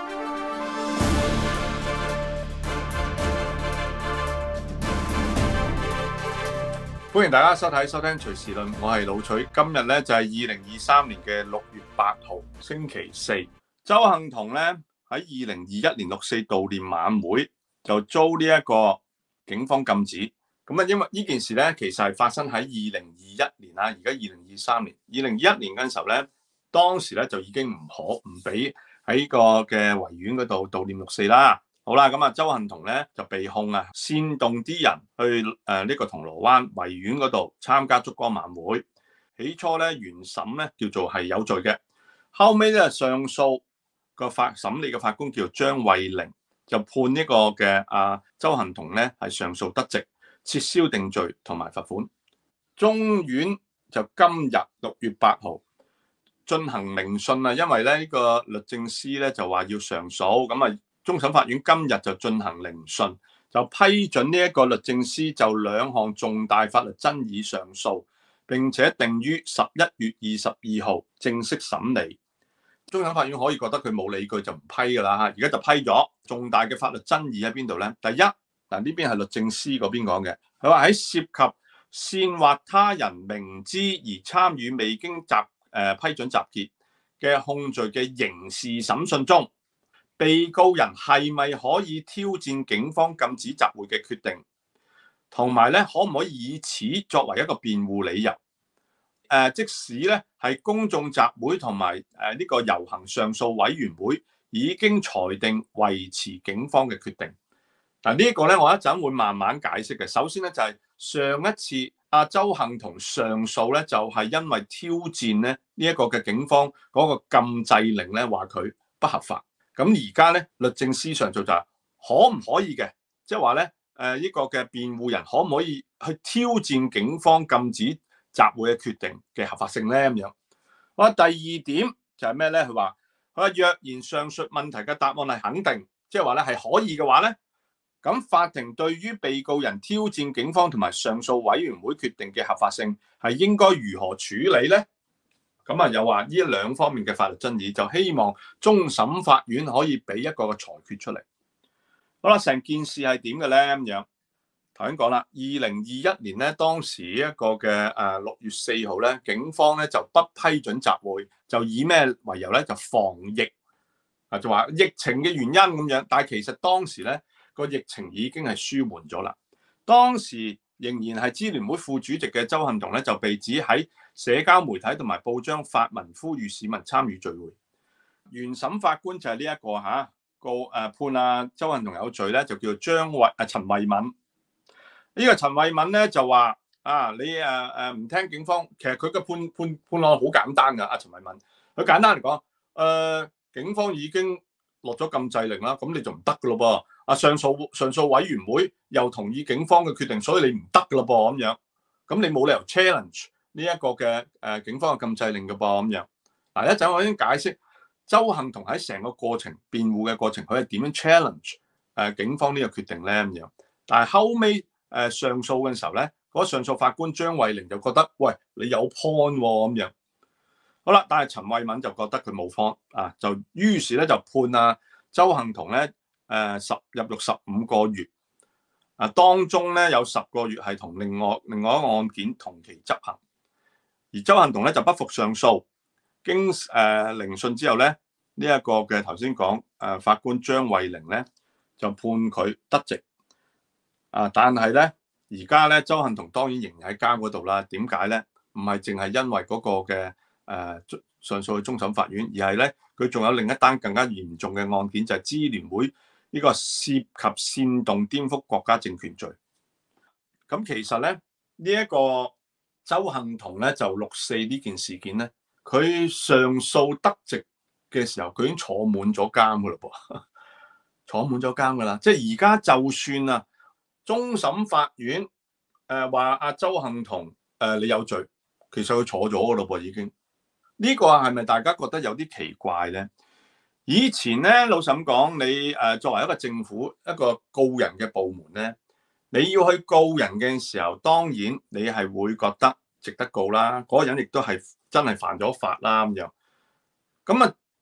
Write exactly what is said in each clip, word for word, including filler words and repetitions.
歡迎大家收睇收聽隨時論，我係老徐。今日咧就係二零二三年嘅六月八號星期四。鄒幸彤咧喺二零二一年六四悼念晚會就遭呢一個警方禁止。咁啊，因為呢件事咧其實係發生喺二零二一年啦，而家二零二三年。二零二一年嗰陣時候咧，當時咧就已經唔可唔俾喺個嘅維園嗰度悼念六四啦。好啦，咁啊，鄒幸彤咧就被控啊煽動啲人去誒呢、呃這個銅鑼灣維園嗰度參加燭光晚會。起初咧原審咧叫做係有罪嘅，後尾咧上訴個法審理嘅法官叫做張慧玲，就判呢個嘅啊鄒幸彤咧係上訴得直，撤銷定罪同埋罰款。中院就今日六月八號進行聆訊啊，因為咧呢、這個律政司咧就話要上訴，咁啊。終審法院今日就進行聆訊，就批准呢一個律政司就兩項重大法律爭議上訴，並且定於十一月二十二號正式審理。終審法院可以覺得佢冇理據就唔批㗎啦嚇，而家就批咗。重大嘅法律爭議喺邊度咧？第一，嗱呢邊係律政司嗰邊講嘅，佢話喺涉及煽惑他人明知而參與未經集誒、呃、批准集結嘅控罪嘅刑事審訊中，被告人係咪可以挑戰警方禁止集會嘅決定，同埋咧可唔可以以此作為一個辯護理由？誒、呃，即使咧係公眾集會同埋誒呢個遊行上訴委員會已經裁定維持警方嘅決定。嗱、這個、呢一個咧，我一陣會慢慢解釋嘅。首先咧就係、是、上一次阿鄒幸彤上訴咧，就係、是、因為挑戰咧呢一個嘅警方嗰個禁制令咧，話佢不合法。咁而家咧，律政司上訴就係可唔可以嘅，即係話咧，誒、呃、呢、這個嘅辯護人可唔可以去挑戰警方禁止集會嘅決定嘅合法性咧？咁樣。好，第二點就係咩咧？佢話佢話若然上述問題嘅答案係肯定，即係話咧係可以嘅話咧，咁法庭對於被告人挑戰警方同埋上訴委員會決定嘅合法性係應該如何處理咧？咁啊，又話呢兩方面嘅法律爭議，就希望終審法院可以俾一個嘅裁決出嚟。好啦，成件事係點嘅咧？咁樣頭先講啦，二零二一年咧，當時一個嘅誒六月四號咧，警方咧就不批准集會，就以咩為由咧？就防疫啊，就話疫情嘅原因咁樣。但係其實當時咧個疫情已經係舒緩咗啦。當時仍然係支聯會副主席嘅鄒幸彤咧，就被指喺社交媒體同埋報章發文呼籲市民參與聚會。原審法官就係呢一個嚇告誒判啊鄒幸彤有罪咧，就叫做張慧啊陳慧敏。呢、這個陳慧敏咧就話啊，你誒誒唔聽警方，其實佢嘅判判判案好簡單㗎。阿陳慧敏佢簡單嚟講，誒、呃、警方已經落咗禁制令啦，咁你就唔得㗎咯噃。啊上訴上訴委員會又同意警方嘅決定，所以你唔得㗎咯噃咁樣。咁你冇理由 challenge 呢一個嘅誒、呃、警方嘅禁制令嘅噃咁樣。嗱，一陣我已經解釋鄒幸彤喺成個過程辯護嘅過程，佢係點樣 challenge 誒、呃、警方呢個決定咧咁樣。但係後尾誒、呃、上訴嘅時候咧，嗰、那個、上訴法官張慧玲就覺得，喂，你有 point 喎咁樣。好啦，但係陳慧敏就覺得佢冇 point 啊，就於是咧就判啊鄒幸彤咧誒十入獄十五個月。啊，當中咧有十個月係同另外另外一個案件同期執行。而鄒幸彤咧就不服上訴，經誒、呃、聆訊之後咧，呢、這、一個嘅頭先講誒法官張慧玲咧就判佢得直。啊，但係咧而家咧鄒幸彤當然仍然喺監嗰度啦。點解咧？唔係淨係因為嗰個嘅誒、呃、上訴去終審法院，而係咧佢仲有另一單更加嚴重嘅案件，就係、是、支聯會呢個涉及煽動顛覆國家政權罪。咁其實咧呢一、這個。鄒幸彤咧就六四呢件事件咧，佢上訴得直嘅時候，佢已經坐滿咗監噶啦噃，坐滿咗監噶啦。即係而家就算啊，終審法院誒話阿鄒幸彤誒、呃、你有罪，其實佢坐咗噶咯噃已經。呢、這個係咪大家覺得有啲奇怪咧？以前咧老實咁講，你誒、呃、作為一個政府一個告人嘅部門咧。你要去告人嘅時候，當然你係會覺得值得告啦。嗰、那個人亦都係真係犯咗法啦咁樣。咁啊，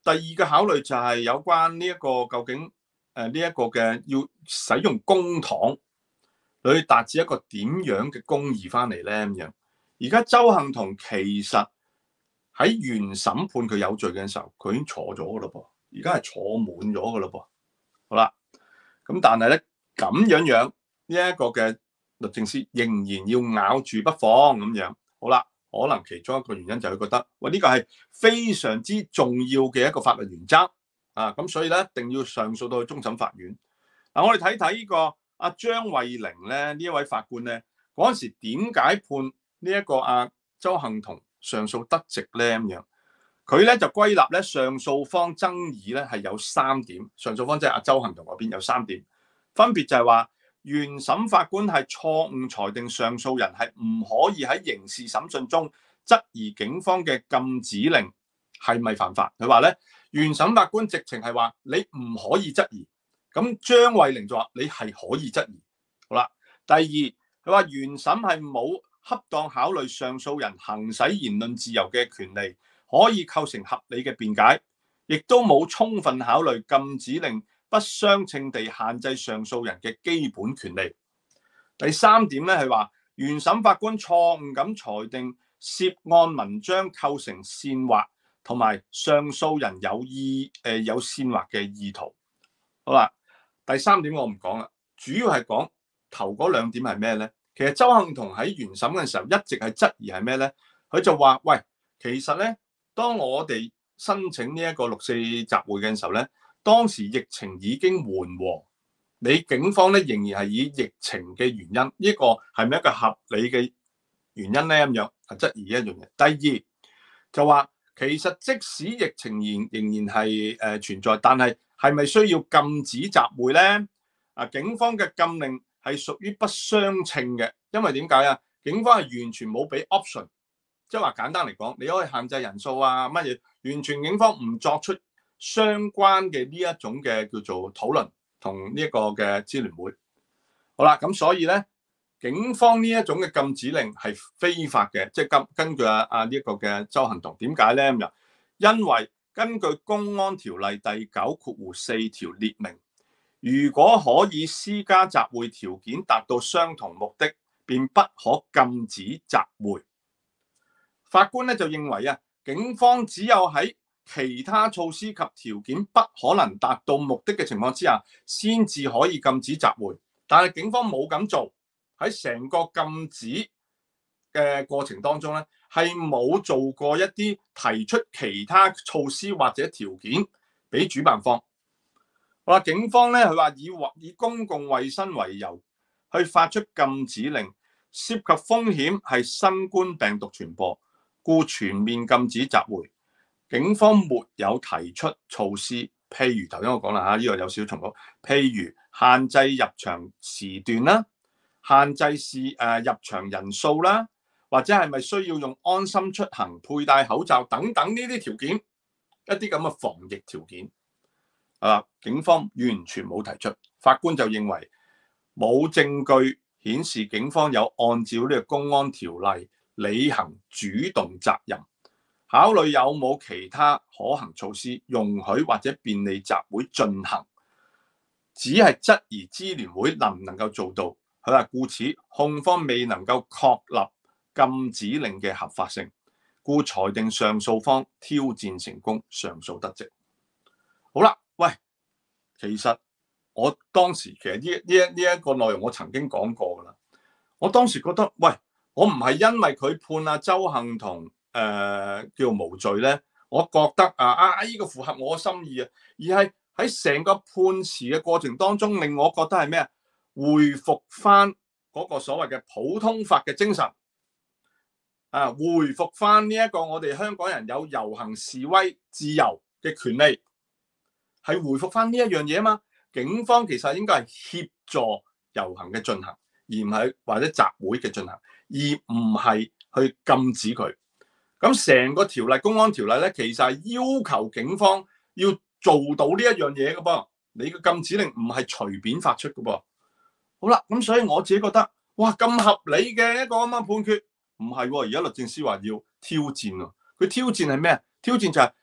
第二個考慮就係有關呢一個究竟誒呢一個嘅要使用公帑去達至一個點樣嘅公義翻嚟咧咁樣。而家鄒幸彤其實喺原審判佢有罪嘅時候，佢已經坐咗噶咯噃，而家係坐滿咗噶咯噃。好啦，咁但係咧咁樣樣呢一個嘅律政司仍然要咬住不放咁樣。好啦，可能其中一個原因就係覺得喂呢個係非常之重要嘅一個法律原則啊，咁所以咧一定要上訴到去終審法院。嗱、啊，我哋睇睇呢個阿張慧玲咧呢一位法官咧嗰陣時點解判呢一個阿鄒幸彤上訴得直咧咁樣？佢咧就歸納咧上訴方爭議咧係有三點，上訴方即係阿鄒幸彤嗰邊有三點，分別就係話原審法官係錯誤裁定上訴人係唔可以喺刑事審訊中質疑警方嘅禁止令係咪犯法。佢話咧原審法官直情係話你唔可以質疑，咁張慧玲就話你係可以質疑。好啦，第二佢話原審係冇恰當考慮上訴人行使言論自由嘅權利，可以構成合理嘅辯解，亦都冇充分考慮禁止令不相稱地限制上訴人嘅基本權利。第三點咧係話原審法官錯誤咁裁定涉案文章構成煽惑，同埋上訴人有意誒、呃、有煽惑嘅意圖。好啦，第三點我唔講啦，主要係講頭嗰兩點係咩咧？其實鄒幸彤喺原審嘅時候一直係質疑係咩咧？佢就話喂，其實咧當我哋申請呢一個六四集會嘅時候咧，當時疫情已經緩和，你警方咧仍然係以疫情嘅原因，呢、這個係咪一個合理嘅原因咧？咁樣係質疑一樣嘢。第二就話其實即使疫情仍仍然係誒、呃、存在，但係係咪需要禁止集會咧？啊，警方嘅禁令係屬於不相稱嘅，因為點解啊？警方係完全冇俾 option， 即係話簡單嚟講，你可以限制人數啊乜嘢，完全警方唔作出相關嘅呢一種嘅叫做討論同呢一個嘅支聯會。好啦，咁所以咧，警方呢一種嘅禁止令係非法嘅，即係根根據啊啊呢一個嘅鄒幸彤點解咧咁樣？因為根據公安條例第九括弧四條列明，如果可以施加集會條件達到相同目的，便不可禁止集會。法官咧就認為啊，警方只有喺其他措施及條件不可能達到目的嘅情況之下，先至可以禁止集會。但係警方冇咁做，喺成個禁止嘅過程當中咧，係冇做過一啲提出其他措施或者條件俾主辦方。好啦，警方咧佢話以以公共衛生為由去發出禁止令，涉及風險係新冠病毒傳播，故全面禁止集會。警方沒有提出措施，譬如頭先我講啦嚇，呢、這個有少少重複，譬如限制入場時段啦，限制是誒、呃、入場人數啦，或者係咪需要用安心出行、佩戴口罩等等呢啲條件，一啲咁嘅防疫條件。啊！警方完全冇提出，法官就認為冇證據顯示警方有按照呢個公安條例履行主動責任，考慮有冇其他可行措施容許或者便利集會進行，只係質疑支聯會能唔能夠做到。佢話故此控方未能夠確立禁止令嘅合法性，故裁定上訴方挑戰成功，上訴得直。好啦。喂，其實我當時其實呢呢一呢一個內容我曾經講過噶啦。我當時覺得，喂，我唔係因為佢判阿鄒幸彤誒、呃、叫無罪咧，我覺得啊啊呢、這個符合我心意啊，而係喺成個判詞嘅過程當中，令我覺得係咩啊？回復翻嗰個所謂嘅普通法嘅精神啊，回復翻呢一個我哋香港人有遊行示威自由嘅權利。係回復翻呢一樣嘢啊嘛，警方其實應該係協助遊行嘅進行，而唔係或者集會嘅進行，而唔係去禁止佢。咁成個條例公安條例咧，其實係要求警方要做到呢一樣嘢嘅噃，你嘅禁止令唔係隨便發出嘅噃。好啦，咁所以我自己覺得，哇咁合理嘅一個咁樣判決，唔係喎，而家律政司話要挑戰啊，佢挑戰係咩啊？挑戰就係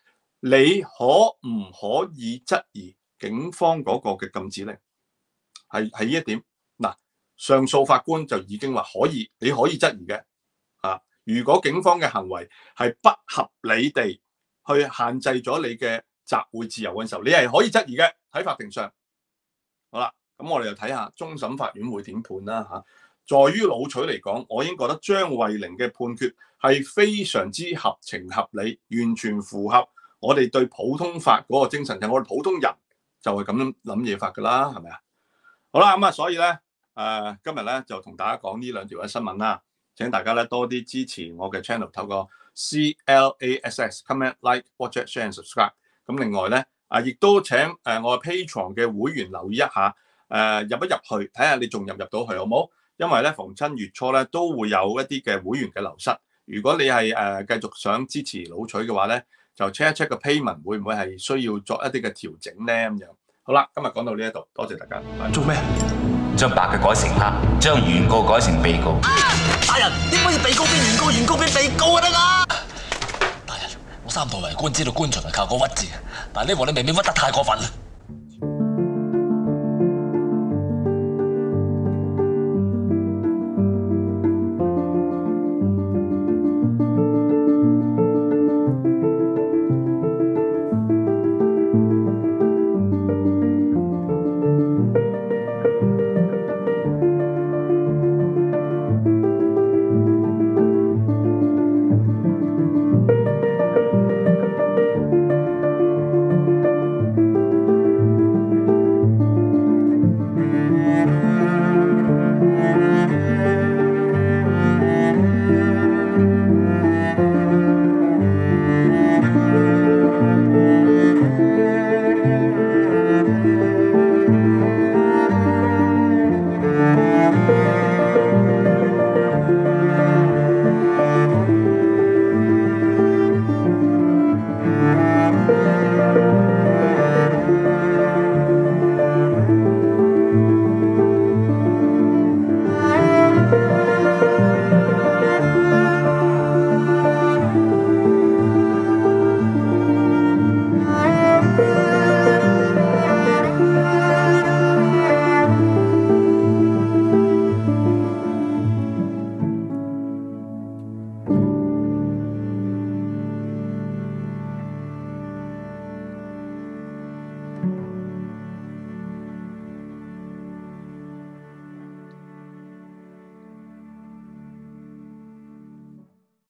你可唔可以質疑警方嗰個嘅禁止令？係係呢一點。嗱，上訴法官就已經話可以，你可以質疑嘅。啊，如果警方嘅行為係不合理地去限制咗你嘅集會自由嘅時候，你係可以質疑嘅喺法庭上。好啦，咁我哋就睇下終審法院會點判啦嚇。在於老取嚟講，我已經覺得張慧玲嘅判決係非常之合情合理，完全符合我哋對普通法嗰個精神，就係我哋普通人就係咁樣諗嘢法㗎啦，係咪啊？好啦，咁啊，所以咧，誒、呃、今日咧就同大家講呢兩條嘅新聞啦。請大家咧多啲支持我嘅 channel， 透過 C L A S S comment like watch share and subscribe。咁另外咧啊，亦都請誒、呃、我嘅 Patreon 嘅會員留意一下，誒、呃、入一入去睇下你仲入唔入到去好冇？因為咧逢親月初咧都會有一啲嘅會員嘅流失。如果你係誒、呃、繼續想支持老取嘅話咧，就 check 一 check 個 payment 會唔會係需要作一啲嘅調整咧咁樣。好啦，今日講到呢一度，多謝大家。 做咩？將白嘅改成黑，將原告改成被告。啊！ 大人，點可以被告變原告，原告變被告啊？得啦！大人，我三代為官，知道官場係靠個屈字，但係呢鑊你未免屈得太過分啦。